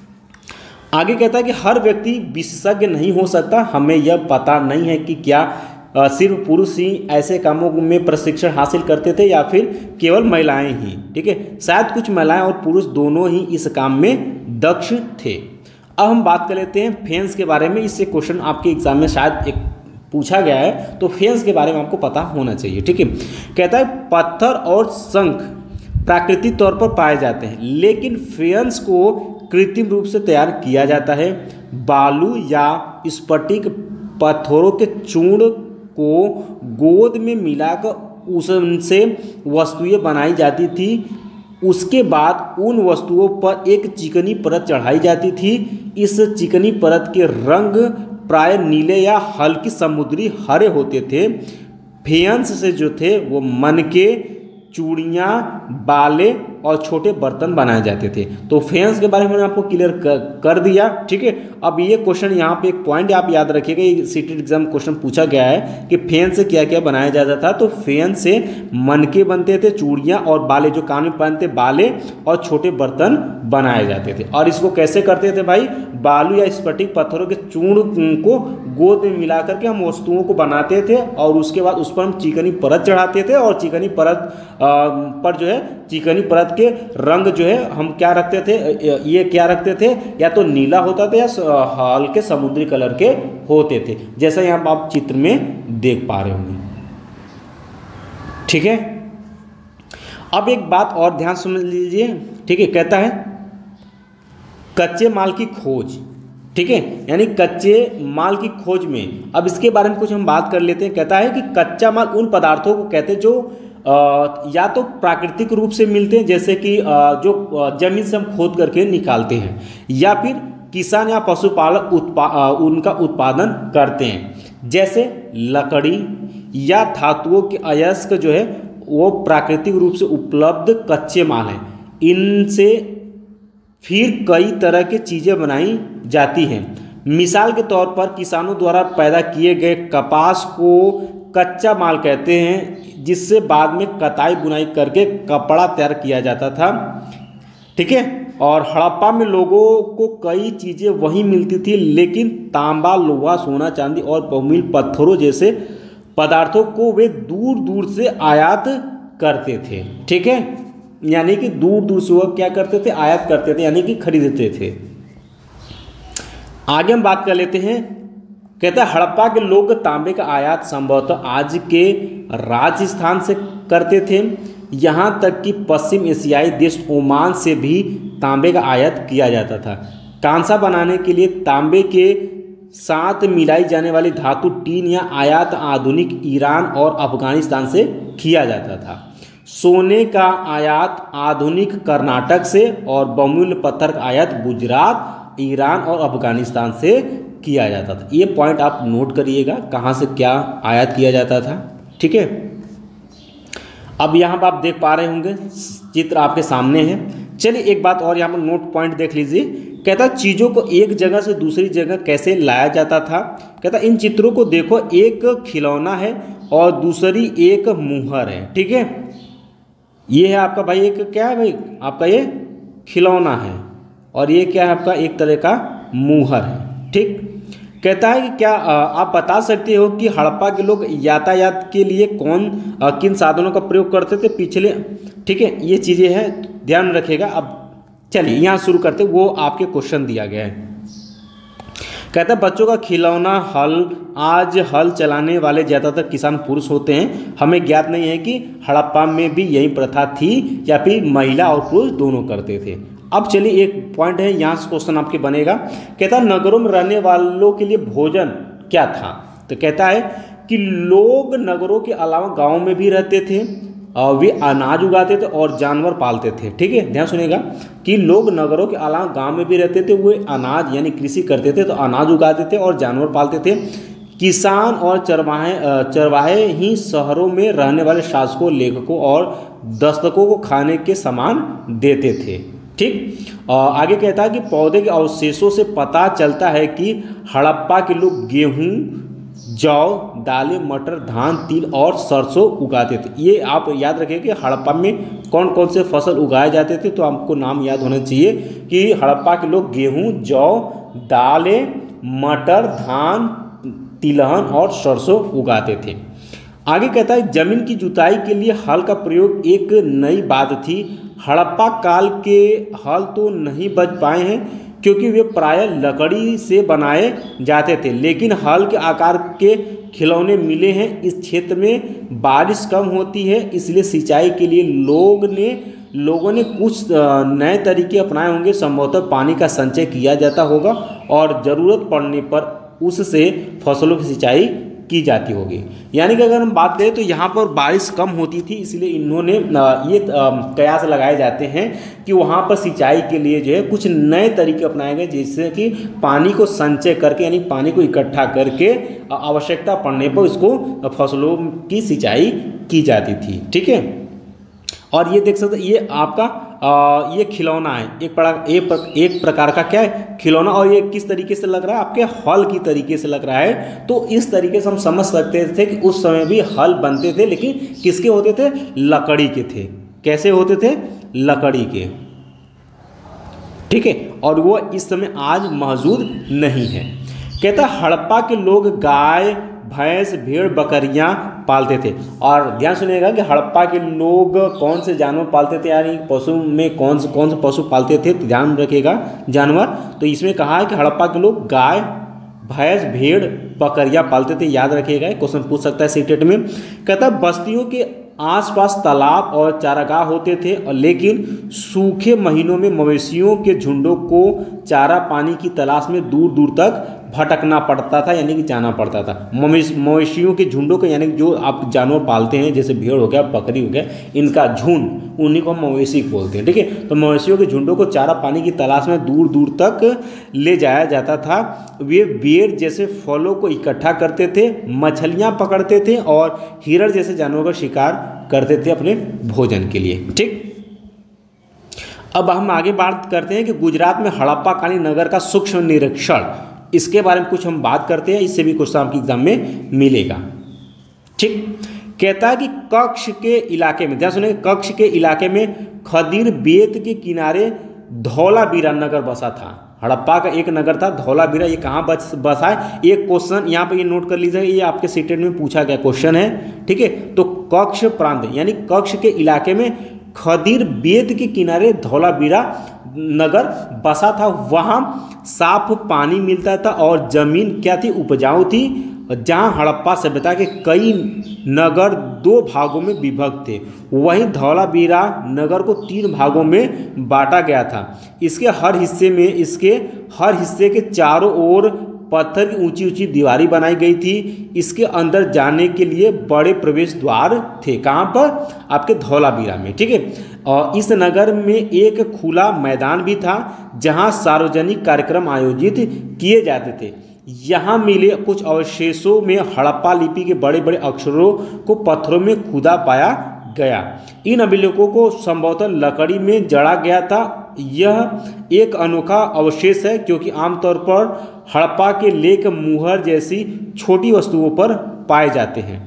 आगे कहता है कि हर व्यक्ति विशेषज्ञ नहीं हो सकता। हमें यह पता नहीं है कि क्या सिर्फ पुरुष ही ऐसे कामों में प्रशिक्षण हासिल करते थे या फिर केवल महिलाएं ही। ठीक है, शायद कुछ महिलाएं और पुरुष दोनों ही इस काम में दक्ष थे। अब हम बात कर लेते हैं फेंस के बारे में। इससे क्वेश्चन आपके एग्जाम में शायद एक पूछा गया है, तो फेंस के बारे में आपको पता होना चाहिए। ठीक है, कहता है पत्थर और शंख प्राकृतिक तौर पर पाए जाते हैं, लेकिन फेंस को कृत्रिम रूप से तैयार किया जाता है। बालू या स्फटिक पत्थरों के चूर्ण को गोद में मिलाकर उनसे वस्तुएं बनाई जाती थी। उसके बाद उन वस्तुओं पर एक चिकनी परत चढ़ाई जाती थी। इस चिकनी परत के रंग प्राय नीले या हल्की समुद्री हरे होते थे। फेयंस से जो थे वो मनके, चूड़ियाँ, बाले और छोटे बर्तन बनाए जाते थे। तो फेयंस के बारे में मैंने आपको क्लियर कर दिया, ठीक है। अब ये क्वेश्चन यहाँ पे एक पॉइंट आप याद रखिएगा, ये सीटेट एग्जाम क्वेश्चन पूछा गया है कि फेयंस से क्या क्या बनाया जाता था। तो फेयंस से मनके बनते थे, चूड़ियाँ और बाले, जो कान में पहनते बाले और छोटे बर्तन बनाए जाते थे। और इसको कैसे करते थे भाई, बालू या स्फटिक पत्थरों के चूर्ण को गोद में मिला करके हम वस्तुओं को बनाते थे और उसके बाद उस पर हम चिकनी परत चढ़ाते थे और चिकनी परत पर जो है चिकनी परत के रंग जो है हम क्या रखते थे, ये क्या रखते थे, या तो नीला होता था या हल्के समुद्री कलर के होते थे, जैसा यहाँ आप चित्र में देख पा रहे होंगे, ठीक है। अब एक बात और ध्यान समझ लीजिए, ठीक है। कहता है कच्चे माल की खोज, ठीक है, यानी कच्चे माल की खोज में। अब इसके बारे में कुछ हम बात कर लेते हैं। कहता है कि कच्चा माल उन पदार्थों को कहते हैं जो या तो प्राकृतिक रूप से मिलते हैं, जैसे कि जो जमीन से हम खोद करके निकालते हैं, या फिर किसान या पशुपालक उनका उत्पादन करते हैं, जैसे लकड़ी या धातुओं के अयस्क जो है वो प्राकृतिक रूप से उपलब्ध कच्चे माल हैं। इनसे फिर कई तरह की चीज़ें बनाई जाती हैं। मिसाल के तौर पर किसानों द्वारा पैदा किए गए कपास को कच्चा माल कहते हैं, जिससे बाद में कताई बुनाई करके कपड़ा तैयार किया जाता था, ठीक है। और हड़प्पा में लोगों को कई चीज़ें वहीं मिलती थी, लेकिन तांबा, लोहा, सोना, चांदी और बहुमूल्य पत्थरों जैसे पदार्थों को वे दूर दूर से आयात करते थे, ठीक है। यानी कि दूर दूर से वो क्या करते थे, आयात करते थे, यानी कि खरीदते थे। आगे हम बात कर लेते हैं। कहता है हड़प्पा के लोग तांबे का आयात संभवतः आज के राजस्थान से करते थे। यहाँ तक कि पश्चिम एशियाई देश ओमान से भी तांबे का आयात किया जाता था। कांसा बनाने के लिए तांबे के साथ मिलाई जाने वाली धातु टीन या आयात आधुनिक ईरान और अफगानिस्तान से किया जाता था। सोने का आयात आधुनिक कर्नाटक से और बहुमूल्य पत्थर का आयात गुजरात, ईरान और अफगानिस्तान से किया जाता था। ये पॉइंट आप नोट करिएगा, कहाँ से क्या आयात किया जाता था, ठीक है। अब यहाँ पर आप देख पा रहे होंगे, चित्र आपके सामने है। चलिए एक बात और यहाँ पर नोट पॉइंट देख लीजिए। कहता चीज़ों को एक जगह से दूसरी जगह कैसे लाया जाता था। कहता इन चित्रों को देखो, एक खिलौना है और दूसरी एक मुहर है, ठीक है। ये है आपका भाई एक क्या है भाई, आपका ये खिलौना है और ये क्या है आपका एक तरह का मुहर है, ठीक। कहता है कि क्या आप बता सकते हो कि हड़प्पा के लोग यातायात के लिए किन साधनों का प्रयोग करते थे पिछले, ठीक है। ये चीज़ें हैं, ध्यान रखिएगा। अब चलिए यहाँ शुरू करते, वो आपके क्वेश्चन दिया गया है। कहता है बच्चों का खिलौना हल। आज हल चलाने वाले ज़्यादातर किसान पुरुष होते हैं। हमें ज्ञात नहीं है कि हड़प्पा में भी यही प्रथा थी या फिर महिला और पुरुष दोनों करते थे। अब चलिए एक पॉइंट है, यहाँ से क्वेश्चन आपके बनेगा। कहता है नगरों में रहने वालों के लिए भोजन क्या था। तो कहता है कि लोग नगरों के अलावा गाँव में भी रहते थे और वे अनाज उगाते थे और जानवर पालते थे, ठीक है। ध्यान सुनिएगा कि लोग नगरों के अलावा गांव में भी रहते थे, वे अनाज यानी कृषि करते थे, तो अनाज उगाते थे और जानवर पालते थे। किसान और चरवाहे ही शहरों में रहने वाले शासकों, लेखकों और दस्तकों को खाने के सामान देते थे, ठीक। आगे कहता है कि पौधे के अवशेषों से पता चलता है कि हड़प्पा के लोग गेहूँ, जौ, दालें, मटर, धान, तिल और सरसों उगाते थे। ये आप याद रखिए कि हड़प्पा में कौन कौन से फसल उगाए जाते थे, तो आपको नाम याद होना चाहिए कि हड़प्पा के लोग गेहूं, जौ, दालें, मटर, धान, तिलहन और सरसों उगाते थे। आगे कहता है जमीन की जुताई के लिए हल का प्रयोग एक नई बात थी। हड़प्पा काल के हल तो नहीं बच पाए हैं क्योंकि वे प्रायः लकड़ी से बनाए जाते थे, लेकिन हल के आकार के खिलौने मिले हैं। इस क्षेत्र में बारिश कम होती है, इसलिए सिंचाई के लिए लोगों ने कुछ नए तरीके अपनाए होंगे। संभवतः पानी का संचय किया जाता होगा और ज़रूरत पड़ने पर उससे फसलों की सिंचाई की जाती होगी। यानी कि अगर हम बात करें तो यहाँ पर बारिश कम होती थी, इसलिए इन्होंने ये कयास लगाए जाते हैं कि वहाँ पर सिंचाई के लिए जो है कुछ नए तरीके अपनाए गए, जिससे कि पानी को संचय करके यानी पानी को इकट्ठा करके आवश्यकता पड़ने पर इसको फसलों की सिंचाई की जाती थी। ठीक है, और ये देख सकते हैं ये आपका ये खिलौना है, एक प्रकार का क्या है, खिलौना। और ये किस तरीके से लग रहा है, आपके हल की तरीके से लग रहा है। तो इस तरीके से हम समझ सकते थे कि उस समय भी हल बनते थे, लेकिन किसके होते थे, लकड़ी के थे। कैसे होते थे, लकड़ी के। ठीक है, और वो इस समय आज मौजूद नहीं है। कहता हड़प्पा के लोग गाय भैंस भेड़ बकरियां पालते थे। और ध्यान सुनिएगा कि हड़प्पा के लोग कौन से जानवर पालते थे, यानी पशु में कौन से पशु पालते थे, तो ध्यान रखिएगा जानवर। तो इसमें कहा है कि हड़प्पा के लोग गाय भैंस भेड़ बकरियां पालते थे। याद रखिएगा, क्वेश्चन पूछ सकता है सीटेट में। कहता है बस्तियों के आसपास तालाब और चारागाह होते थे, और लेकिन सूखे महीनों में मवेशियों के झुंडों को चारा पानी की तलाश में दूर दूर तक भटकना पड़ता था, यानी कि जाना पड़ता था। मवेशियों के झुंडों को, यानी जो आप जानवर पालते हैं जैसे भेड़ हो गया बकरी हो गया, इनका झुंड, उन्हीं को हम मवेशी बोलते हैं। ठीक है, तो मवेशियों के झुंडों को चारा पानी की तलाश में दूर दूर तक ले जाया जाता था। वे बेर जैसे फलों को इकट्ठा करते थे, मछलियाँ पकड़ते थे और हिरण जैसे जानवरों का शिकार करते थे अपने भोजन के लिए। ठीक, अब हम आगे बात करते हैं कि गुजरात में हड़प्पाकालीन नगर का सूक्ष्म निरीक्षण, इसके बारे में कुछ हम बात करते हैं। इससे भी क्वेश्चन आपके एग्जाम में मिलेगा। ठीक, कहता है कि कक्ष के इलाके में, ध्यान सुनिए, कक्ष के इलाके में खदीर बेत के किनारे धौलावीरा नगर बसा था। हड़प्पा का एक नगर था धौलावीरा, ये कहाँ बसा है, एक क्वेश्चन यहाँ पे ये नोट कर लीजिए, ये आपके सीटेट में पूछा गया क्वेश्चन है। ठीक है, तो कक्ष प्रांत यानी कक्ष के इलाके में खदीर बेत के किनारे धौलावीरा नगर बसा था। वहाँ साफ पानी मिलता था और जमीन क्या थी, उपजाऊ थी। जहाँ हड़प्पा सभ्यता के कई नगर 2 भागों में विभक्त थे, वहीं धौलावीरा नगर को 3 भागों में बांटा गया था। इसके हर हिस्से के चारों ओर पत्थर की ऊंची ऊंची दीवारें बनाई गई थी। इसके अंदर जाने के लिए बड़े प्रवेश द्वार थे। कहाँ पर, आपके धौलावीरा में। ठीक है, और इस नगर में एक खुला मैदान भी था जहाँ सार्वजनिक कार्यक्रम आयोजित किए जाते थे। यहाँ मिले कुछ अवशेषों में हड़प्पा लिपि के बड़े बड़े अक्षरों को पत्थरों में खुदा पाया गया। इन अभिलेखों को संभवतः लकड़ी में जड़ा गया था। यह एक अनोखा अवशेष है क्योंकि आमतौर पर हड़प्पा के लेख मुहर जैसी छोटी वस्तुओं पर पाए जाते हैं।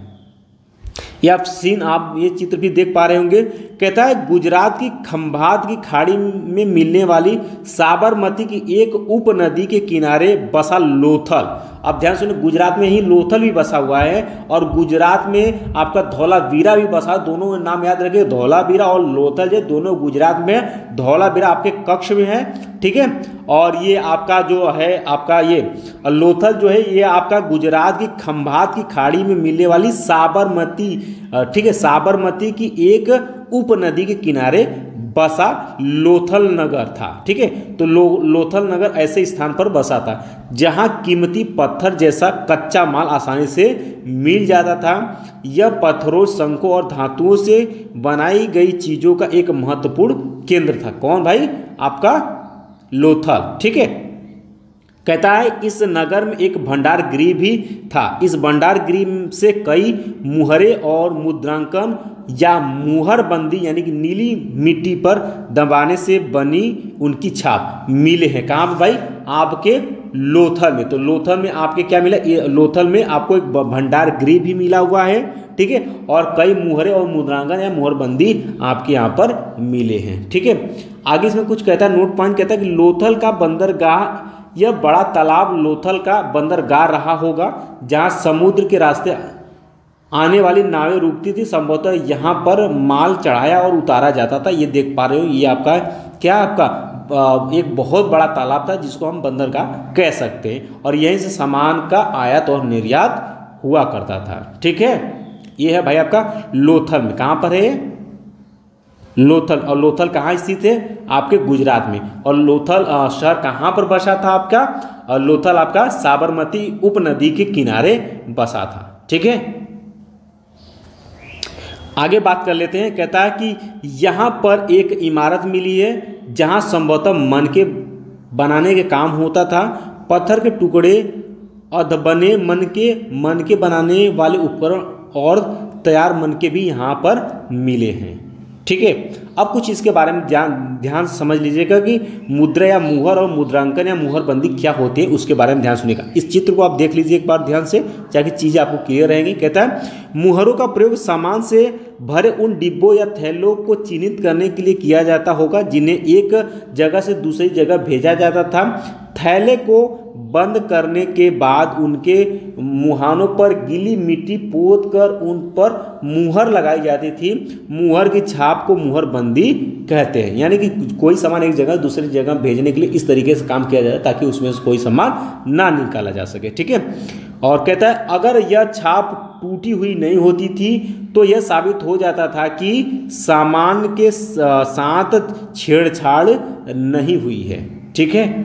आप ये चित्र भी देख पा रहे होंगे। कहता है गुजरात की खंभात की खाड़ी में मिलने वाली साबरमती की एक उपनदी के किनारे बसा लोथल। अब ध्यान सुनिए, गुजरात में ही लोथल भी बसा हुआ है और गुजरात में आपका धौलावीरा भी बसा। दोनों नाम याद रखिए, धौलावीरा और लोथल जो दोनों गुजरात में। धौलावीरा आपके कक्ष में है। ठीक है, और ये आपका जो है आपका ये लोथल जो है ये आपका गुजरात की खंभात की खाड़ी में मिलने वाली साबरमती, ठीक है, साबरमती की एक उपनदी के किनारे बसा लोथल नगर था। ठीक है, तो लोथल नगर ऐसे स्थान पर बसा था जहां कीमती पत्थर जैसा कच्चा माल आसानी से मिल जाता था। यह पत्थरों, शंखों और धातुओं से बनाई गई चीजों का एक महत्वपूर्ण केंद्र था। कौन भाई, आपका लोथल। ठीक है, कहता है इस नगर में एक भंडार गृह भी था। इस भंडार गृह से कई मुहरे और मुद्रांकन या मुहरबंदी यानी कि नीली मिट्टी पर दबाने से बनी उनकी छाप मिले हैं। कहाँ पर भाई, आपके लोथल में। तो लोथल में आपके क्या मिला, लोथल में आपको एक भंडार गृह भी मिला हुआ है। ठीक है, और कई मुहरे और मुद्रांकन या मुहरबंदी आपके यहाँ पर मिले हैं। ठीक है, आगे इसमें कुछ कहता है, नोट पॉइंट कहता है कि लोथल का बंदरगाह, यह बड़ा तालाब लोथल का बंदरगाह रहा होगा जहाँ समुद्र के रास्ते आने वाली नावें रुकती थी। संभवतः यहाँ पर माल चढ़ाया और उतारा जाता था। ये देख पा रहे हो, ये आपका क्या, आपका एक बहुत बड़ा तालाब था जिसको हम बंदरगाह कह सकते हैं, और यहीं से सामान का आयात और निर्यात हुआ करता था। ठीक है, ये है भाई आपका लोथल में। कहाँ पर है लोथल, और लोथल कहाँ स्थित है, आपके गुजरात में। और लोथल शहर कहाँ पर बसा था आपका, और लोथल आपका साबरमती उपनदी के किनारे बसा था। ठीक है, आगे बात कर लेते हैं। कहता है कि यहाँ पर एक इमारत मिली है जहाँ संभवतः मनके बनाने के काम होता था। पत्थर के टुकड़े अधबने मनके बनाने वाले उपकरण और तैयार मनके भी यहाँ पर मिले हैं। ठीक है, अब कुछ इसके बारे में ध्यान से समझ लीजिएगा कि मुद्रा या मुहर और मुद्रांकन या मुहरबंदी क्या होती है, उसके बारे में ध्यान सुनिएगा। इस चित्र को आप देख लीजिए एक बार ध्यान से, ताकि चीज़ें आपको क्लियर रहेंगी। कहता है मुहरों का प्रयोग सामान से भरे उन डिब्बों या थैलों को चिन्हित करने के लिए किया जाता होगा जिन्हें एक जगह से दूसरी जगह भेजा जाता था। थैले को बंद करने के बाद उनके मुहानों पर गीली मिट्टी पोत कर उन पर मुहर लगाई जाती थी। मुहर की छाप को मुहरबंदी कहते हैं। यानी कि कोई सामान एक जगह दूसरी जगह भेजने के लिए इस तरीके से काम किया जाता है ताकि उसमें से कोई सामान ना निकाला जा सके। ठीक है, और कहता है अगर यह छाप टूटी हुई नहीं होती थी तो यह साबित हो जाता था कि सामान के साथ छेड़छाड़ नहीं हुई है। ठीक है,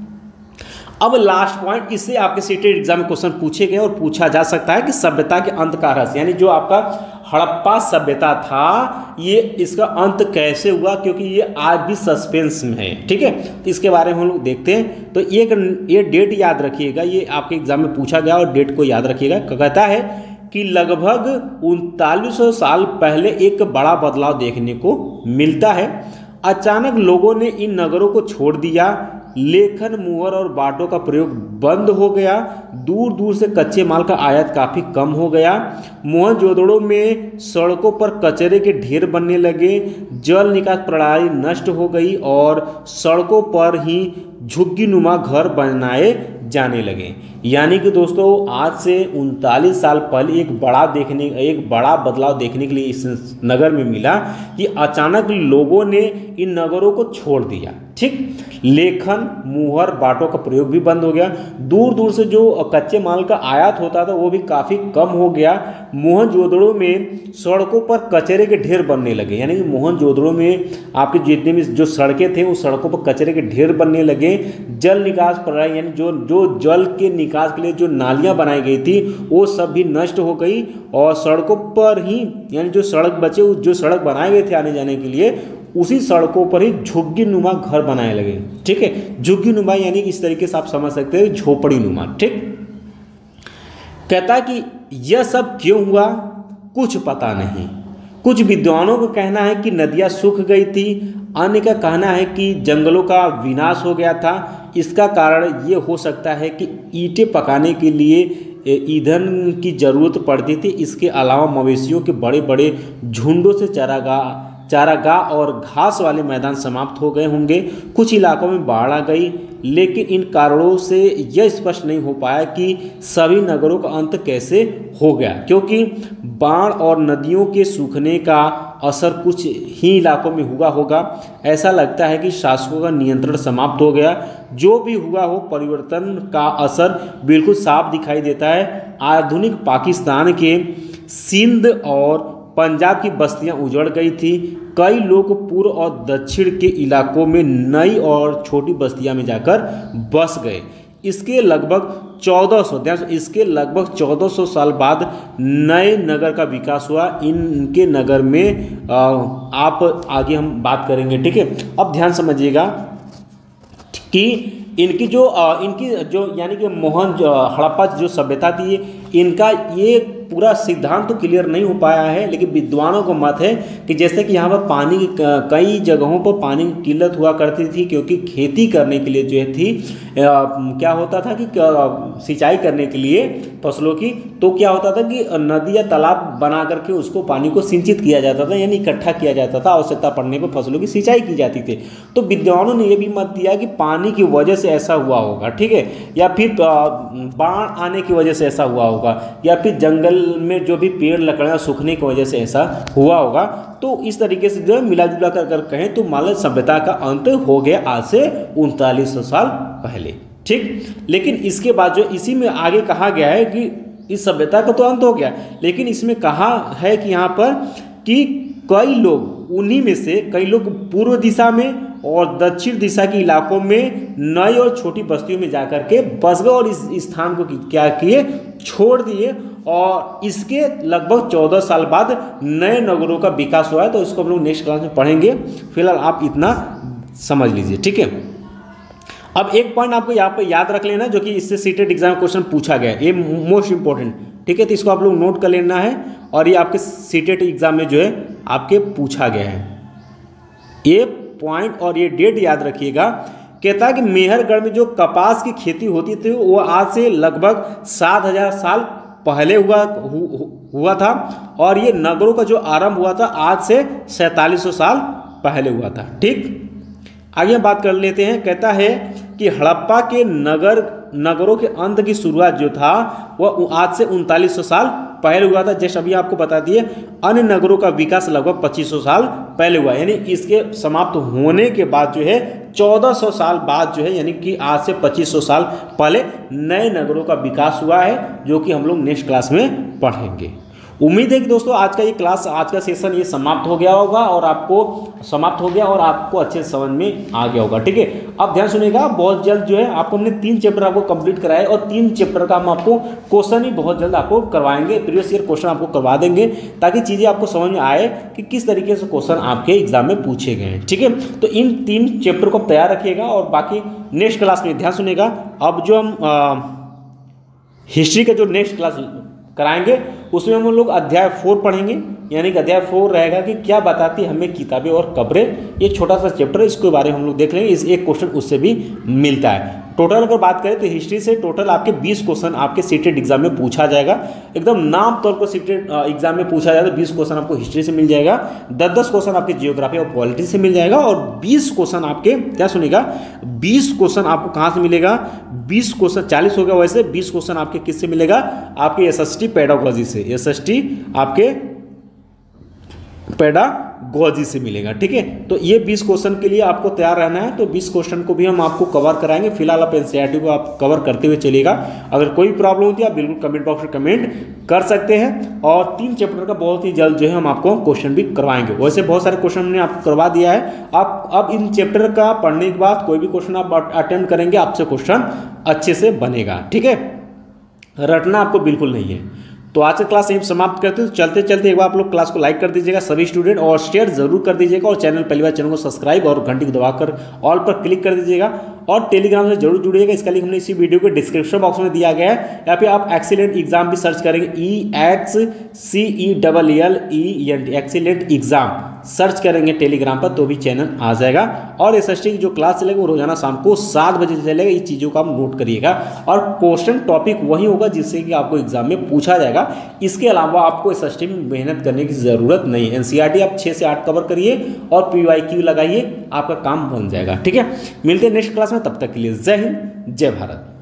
अब लास्ट पॉइंट, इससे आपके सीटेड एग्जाम में क्वेश्चन पूछे गए और पूछा जा सकता है कि सभ्यता के अंत का रहस्य, यानी जो आपका हड़प्पा सभ्यता था ये इसका अंत कैसे हुआ, क्योंकि ये आज भी सस्पेंस में है। ठीक है, तो इसके बारे में हम लोग देखते हैं। तो ये डेट याद रखिएगा, ये आपके एग्जाम में पूछा गया और डेट को याद रखिएगा। कहता है कि लगभग 3900 साल पहले एक बड़ा बदलाव देखने को मिलता है। अचानक लोगों ने इन नगरों को छोड़ दिया। लेखन, मुहर और बाटों का प्रयोग बंद हो गया। दूर दूर से कच्चे माल का आयात काफ़ी कम हो गया। मोहनजोदड़ो में सड़कों पर कचरे के ढेर बनने लगे। जल निकास प्रणाली नष्ट हो गई और सड़कों पर ही झुग्गी नुमा घर बनाए जाने लगे। यानी कि दोस्तों आज से 39 साल पहले एक बड़ा बदलाव देखने के लिए इस नगर में मिला कि अचानक लोगों ने इन नगरों को छोड़ दिया। ठीक, लेखन, मुहर, बाटों का प्रयोग भी बंद हो गया। दूर दूर से जो कच्चे माल का आयात होता था वो भी काफ़ी कम हो गया। मोहनजोदड़ो में सड़कों पर कचरे के ढेर बनने लगे। यानी कि मोहनजोदड़ो में आपके जितने भी जो सड़कें थे उस सड़कों पर कचरे के ढेर बनने लगे। जल निकास प्रणाली, यानी जो जल के निकास के लिए जो नालियाँ बनाई गई थी वो सब भी नष्ट हो गई और सड़कों पर ही, यानी जो सड़क बचे, जो सड़क बनाए गए थे आने जाने के लिए, उसी सड़कों पर ही झुग्गी नुमा घर बनाए लगे। ठीक है, झुग्गी नुमा यानी इस तरीके से आप समझ सकते हैं झोपड़ी नुमा। ठीक, कहता है कि यह सब क्यों हुआ कुछ पता नहीं। कुछ विद्वानों का कहना है कि नदियाँ सूख गई थी, अन्य का कहना है कि जंगलों का विनाश हो गया था। इसका कारण ये हो सकता है कि ईंटें पकाने के लिए ईंधन की ज़रूरत पड़ती थी। इसके अलावा मवेशियों के बड़े बड़े झुंडों से चारागाह और घास वाले मैदान समाप्त हो गए होंगे। कुछ इलाकों में बाढ़ आ गई, लेकिन इन कारणों से यह स्पष्ट नहीं हो पाया कि सभी नगरों का अंत कैसे हो गया, क्योंकि बाढ़ और नदियों के सूखने का असर कुछ ही इलाकों में हुआ होगा। ऐसा लगता है कि शासकों का नियंत्रण समाप्त हो गया। जो भी हुआ हो, परिवर्तन का असर बिल्कुल साफ दिखाई देता है। आधुनिक पाकिस्तान के सिंध और पंजाब की बस्तियां उजड़ गई थी। कई लोग पूर्व और दक्षिण के इलाकों में नई और छोटी बस्तियां में जाकर बस गए। इसके लगभग 1400 साल बाद नए नगर का विकास हुआ। इनके नगर में आप आगे हम बात करेंगे। ठीक है, अब ध्यान समझिएगा कि इनकी जो यानी कि हड़प्पा जो सभ्यता थी, इनका ये पूरा सिद्धांत तो क्लियर नहीं हो पाया है, लेकिन विद्वानों का मत है कि जैसे कि यहाँ पर पानी की कई जगहों पर पानी की किल्लत हुआ करती थी, क्योंकि खेती करने के लिए जो थी क्या होता था कि सिंचाई करने के लिए फसलों की, तो क्या होता था कि नदी या तालाब बना करके उसको पानी को सिंचित किया जाता था, यानी इकट्ठा किया जाता था। आवश्यकता पड़ने पर फसलों की सिंचाई की जाती थी। तो विद्वानों ने यह भी मत दिया कि पानी की वजह से ऐसा हुआ होगा। ठीक है, या फिर बाढ़ आने की वजह से ऐसा हुआ होगा, या फिर जंगल में जो भी पेड़ लकड़ियाँ सूखने की वजह से ऐसा हुआ होगा। तो इस तरीके से जो है मिला जुला कर कहें तो मानव सभ्यता का अंत हो गया आज से 3900 साल पहले। ठीक, लेकिन इसके बाद जो इसी में आगे कहा गया है कि इस सभ्यता का तो अंत हो गया, लेकिन इसमें कहा है कि यहाँ पर कि कई लोग, उन्हीं में से कई लोग पूर्व दिशा में और दक्षिण दिशा के इलाकों में नई और छोटी बस्तियों में जाकर के बस गए और इस स्थान को क्या किए, छोड़ दिए और इसके लगभग 14 साल बाद नए नगरों का विकास हुआ है। तो इसको हम लोग नेक्स्ट क्लास में पढ़ेंगे, फिलहाल आप इतना समझ लीजिए, ठीक है। अब एक पॉइंट आपको यहाँ पे याद रख लेना जो कि इससे सीटेट एग्जाम क्वेश्चन पूछा गया है, ये मोस्ट इंपॉर्टेंट, ठीक है। तो इसको आप लोग नोट कर लेना है और ये आपके सीटेट एग्जाम में जो है आपके पूछा गया है। ये पॉइंट और ये डेट याद रखिएगा। कहता है कि मेहरगढ़ में जो कपास की खेती होती थी वो आज से लगभग 7000 साल पहले हुआ था और ये नगरों का जो आरंभ हुआ था आज से 4700 साल पहले हुआ था, ठीक। आगे हम बात कर लेते हैं। कहता है कि हड़प्पा के नगरों के अंत की शुरुआत जो था वह आज से 3900 साल पहले हुआ था। जैसे अभी आपको बता दिए अन्य नगरों का विकास लगभग 2500 साल पहले हुआ, यानी इसके समाप्त होने के बाद जो है 1400 साल बाद जो है यानी कि आज से 2500 साल पहले नए नगरों का विकास हुआ है, जो कि हम लोग नेक्स्ट क्लास में पढ़ेंगे। उम्मीद है कि दोस्तों आज का ये क्लास, आज का सेशन ये समाप्त हो गया होगा और आपको अच्छे से समझ में आ गया होगा, ठीक है। अब ध्यान सुनिएगा, बहुत जल्द जो है आपको हमने 3 चैप्टर आपको कंप्लीट कराए और 3 चैप्टर का हम आपको क्वेश्चन ही बहुत जल्द आपको करवाएंगे, प्रीवियस ईयर क्वेश्चन आपको करवा देंगे ताकि चीज़ें आपको समझ में आए कि किस तरीके से क्वेश्चन आपके एग्जाम में पूछे गए हैं, ठीक है। तो इन 3 चैप्टर को तैयार रखिएगा और बाकी नेक्स्ट क्लास में ध्यान सुनिएगा। अब जो हम हिस्ट्री का जो नेक्स्ट क्लास कराएंगे उसमें हम लोग अध्याय 4 पढ़ेंगे, यानी कि अध्याय 4 रहेगा कि क्या बताती हमें किताबें और कब्रें। ये छोटा सा चैप्टर है, इसके बारे में हम लोग देख लेंगे। इस एक क्वेश्चन उससे भी मिलता है। टोटल अगर बात करें तो हिस्ट्री से टोटल आपके 20 क्वेश्चन आपके सीटेट एग्जाम में पूछा जाएगा। एकदम नाम तौर पर सीटेट एग्जाम में पूछा जाएगा तो 20 क्वेश्चन आपको हिस्ट्री से मिल जाएगा, 10-10 क्वेश्चन आपके जियोग्राफी और पॉलिटी से मिल जाएगा और 20 क्वेश्चन आपके, क्या सुनिएगा, 20 क्वेश्चन आपको कहाँ से मिलेगा, 20 क्वेश्चन 40 हो गया वैसे, 20 क्वेश्चन आपके किससे मिलेगा, आपके एसएसटी पेडागोजी से, एसएसटी आपके पेडागोजी से मिलेगा, ठीक है। तो ये 20 क्वेश्चन के लिए आपको तैयार रहना है। तो 20 क्वेश्चन को भी हम आपको कवर कराएंगे। फिलहाल आप एनसीईआरटी को आप कवर करते हुए चलिएगा। अगर कोई प्रॉब्लम होती है आप बिल्कुल कमेंट बॉक्स में कमेंट कर सकते हैं और 3 चैप्टर का बहुत ही जल्द जो है हम आपको क्वेश्चन भी करवाएंगे। वैसे बहुत सारे क्वेश्चन हमने आपको करवा दिया है। आप अब इन चैप्टर का पढ़ने के बाद कोई भी क्वेश्चन आप अटेंड करेंगे आपसे क्वेश्चन अच्छे से बनेगा, ठीक है। रटना आपको बिल्कुल नहीं है। तो आज का क्लास यहीं समाप्त करते हैं। तो चलते चलते एक बार आप लोग क्लास को लाइक कर दीजिएगा सभी स्टूडेंट और शेयर जरूर कर दीजिएगा और पहली बार चैनल को सब्सक्राइब और घंटी को दबाकर ऑल पर क्लिक कर दीजिएगा और टेलीग्राम से जरूर जुड़िएगा। इसका लिंक हमने इसी वीडियो के डिस्क्रिप्शन बॉक्स में दिया गया है। यहाँ पे आप एक्सीलेंट एग्जाम भी सर्च करेंगे, EXCELLENT एक्सीलेंट एग्जाम सर्च करेंगे टेलीग्राम पर तो भी चैनल आ जाएगा। और एसएसटी की जो क्लास चलेगी वो रोजाना शाम को 7 बजे चलेगा। इस चीज़ों का आप नोट करिएगा और क्वेश्चन टॉपिक वही होगा जिससे कि आपको एग्जाम में पूछा जाएगा। इसके अलावा आपको एसएसटी में मेहनत करने की ज़रूरत नहीं है। एनसीईआरटी आप 6 से 8 कवर करिए और PYQ लगाइए, आपका काम बन जाएगा, ठीक है। मिलते हैं नेक्स्ट क्लास में, तब तक के लिए जय हिंद, जय भारत।